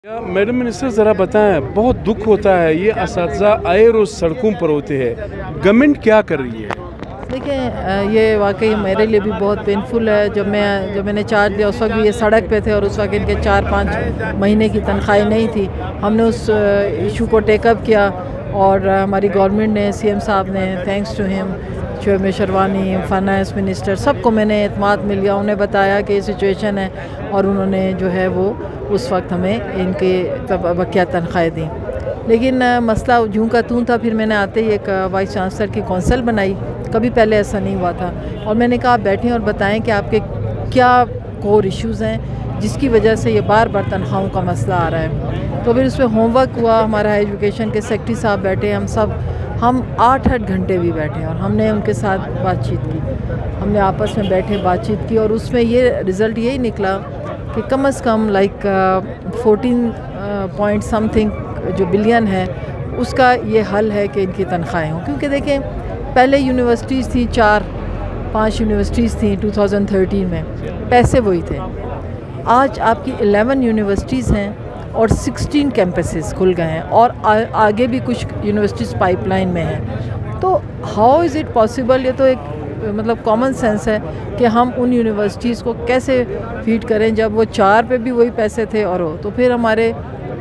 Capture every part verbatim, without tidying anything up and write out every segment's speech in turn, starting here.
Madam minister ज़रा बताएं, बहुत दुख होता है ये असातिज़ा आए रोज़ सड़कों पर होते हैं, गवर्नमेंट क्या कर रही है? देखिए ये वाकई मेरे लिए भी बहुत पेनफुल है। जब मैं जब मैंने चार्ज दिया उस वक्त भी ये सड़क पे थे और उस वक्त इनके चार पाँच महीने की तनख्वाही नहीं थी। हमने उस इशू को टेकअप किया और हमारी गवर्नमेंट ने, सीएम साहब ने, thanks to him, Shoaib Sherwani, finance minister, सबको मैंने एतमाद मिल गया। उन्हें बताया कि ये सिचुएशन है और उन्होंने जो है वो उस वक्त हमें इनके तब बकिया तनख्वाहें दी। लेकिन मसला जूं का तूं था। फिर मैंने आते ही एक वाइस चांसलर की कौंसिल बनाई, कभी पहले ऐसा नहीं हुआ था, और मैंने कहा आप बैठें और बताएं कि आपके क्या कोर इश्यूज़ हैं जिसकी वजह से ये बार बार तनख्वाहों का मसला आ रहा है। तो फिर उस पर होमवर्क हुआ, हमारा एजुकेशन के सेक्रेटरी साहब बैठे, हम सब हम आठ आठ घंटे भी बैठे और हमने उनके साथ बातचीत की, हमने आपस में बैठे बातचीत की और उसमें ये रिज़ल्ट यही निकला कि कम अज़ कम लाइक फोर्टीन पॉइंट समथिंग जो बिलियन है उसका ये हल है कि इनकी तनख्वाहें हों। क्योंकि देखें पहले यूनिवर्सिटीज़ थी, चार पांच यूनिवर्सिटीज़ थी टू थाउजेंड थर्टीन में, पैसे वही थे। आज आपकी इलेवन यूनिवर्सिटीज़ हैं और सिक्सटीन कैंपसेस खुल गए हैं और आ, आगे भी कुछ यूनिवर्सिटीज़ पाइपलाइन में हैं। तो हाउ इज़ इट पॉसिबल? ये तो एक मतलब कॉमन सेंस है कि हम उन यूनिवर्सिटीज़ को कैसे फीड करें जब वो चार पे भी वही पैसे थे और हो। तो फिर हमारे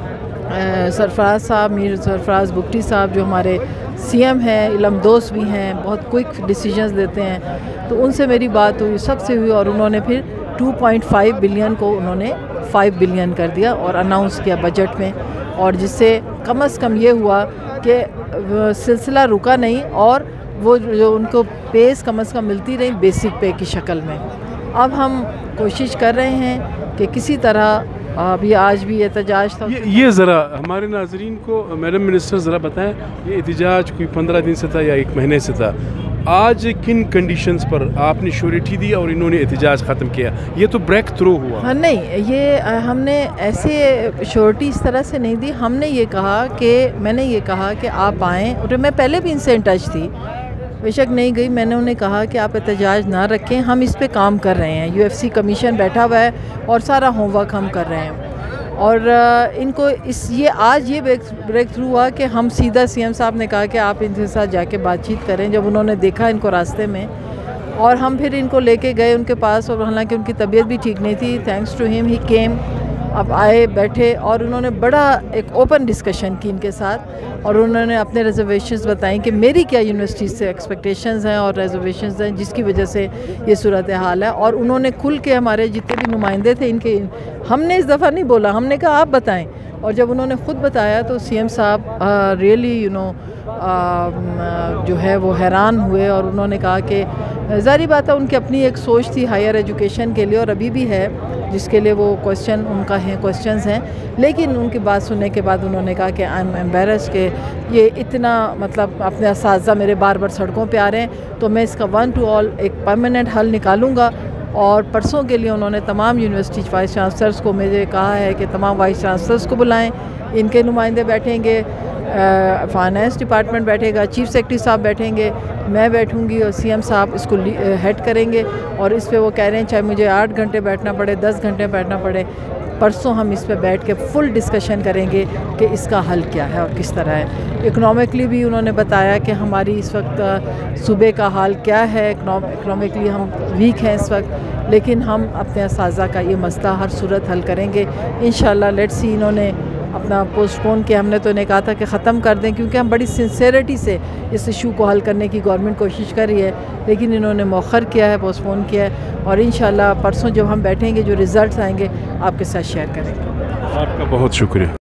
सरफराज साहब, मीर सरफराज बुगटी साहब जो हमारे सीएम हैं, इलम दोस्त भी हैं, बहुत क्विक डिसीजंस लेते हैं, तो उनसे मेरी बात हुई, सबसे हुई और उन्होंने फिर टू पॉइंट फाइव बिलियन को उन्होंने फाइव बिलियन कर दिया और अनाउंस किया बजट में, और जिससे कम अज़ कम ये हुआ कि सिलसिला रुका नहीं और वो जो उनको पेस कम अज़ कम मिलती रही बेसिक पे की शक्ल में। अब हम कोशिश कर रहे हैं कि किसी तरह, अभी आज भी एहतजाज था। ये, ये ज़रा हमारे नाजरीन को मैडम मिनिस्टर ज़रा बताएं, ये एहतजाज कोई पंद्रह दिन से था या एक महीने से था, आज किन कंडीशंस पर आपने श्योरिटी दी और इन्होंने एहतजाज ख़त्म किया? ये तो ब्रेक थ्रू हुआ। हाँ नहीं, ये हमने ऐसे श्योरिटी इस तरह से नहीं दी। हमने ये कहा कि मैंने ये कहा कि आप आएँ, और मैं पहले भी इनसे इन टच थी, बेशक नहीं गई। मैंने उन्हें कहा कि आप एहतजाज ना रखें, हम इस पे काम कर रहे हैं, यूएफसी कमीशन बैठा हुआ है और सारा होमवर्क हम कर रहे हैं। और इनको इस ये आज ये ब्रेक थ्रू हुआ कि हम सीधा सीएम साहब ने कहा कि आप इनके साथ जाके बातचीत करें, जब उन्होंने देखा इनको रास्ते में, और हम फिर इनको लेके गए उनके पास, और हालांकि उनकी तबीयत भी ठीक नहीं थी, thanks to him he came, अब आए बैठे और उन्होंने बड़ा एक ओपन डिस्कशन की इनके साथ, और उन्होंने अपने रिजर्वेशंस बताई कि मेरी क्या यूनिवर्सिटी से एक्सपेक्टेशंस हैं और रिजर्वेशंस हैं जिसकी वजह से ये सूरत हाल है। और उन्होंने खुल के हमारे जितने भी नुमाइंदे थे इनके, हमने इस दफ़ा नहीं बोला, हमने कहा आप बताएं, और जब उन्होंने ख़ुद बताया तो सीएम साहब रियली यू नो जो है वो हैरान हुए, और उन्होंने कहा कि ज़ाहिर बात है उनकी अपनी एक सोच थी हायर एजुकेशन के लिए, और अभी भी है, जिसके लिए वो क्वेश्चन उनका है क्वेश्चंस हैं। लेकिन उनकी बात सुनने के बाद उन्होंने कहा कि आई एम एम्बेरस के ये इतना मतलब अपने असातिज़ा मेरे बार बार सड़कों पे आ रहे हैं, तो मैं इसका वन टू ऑल एक परमानेंट हल निकालूंगा। और परसों के लिए उन्होंने तमाम यूनिवर्सिटी वाइस चांसलर्स को मुझे कहा है कि तमाम वाइस चांसलर्स को बुलाएं, इनके नुमाइंदे बैठेंगे, फाइनेंस डिपार्टमेंट बैठेगा, चीफ सेक्रेटरी साहब बैठेंगे, मैं बैठूंगी और सीएम साहब इसको हेड करेंगे। और इस पे वो कह रहे हैं चाहे मुझे आठ घंटे बैठना पड़े, दस घंटे बैठना पड़े, परसों हम इस पे बैठ के फुल डिस्कशन करेंगे कि इसका हल क्या है और किस तरह है। इकनॉमिकली भी उन्होंने बताया कि हमारी इस वक्त सूबे का हाल क्या है, इकनॉमिकली हम वीक हैं इस वक्त, लेकिन हम अपने असातिज़ा का ये मसला हर सूरत हल करेंगे इंशाल्लाह। लेट्स सी, इन्होंने अपना पोस्टपोन किया, हमने तो इन्हें कहा था कि ख़त्म कर दें, क्योंकि हम बड़ी सिंसेरिटी से इस इशू को हल करने की गवर्नमेंट कोशिश कर रही है, लेकिन इन्होंने मौखर किया है, पोस्टपोन किया है, और इंशाल्लाह परसों जब हम बैठेंगे जो रिज़ल्ट्स आएंगे आपके साथ शेयर करेंगे। आपका बहुत शुक्रिया।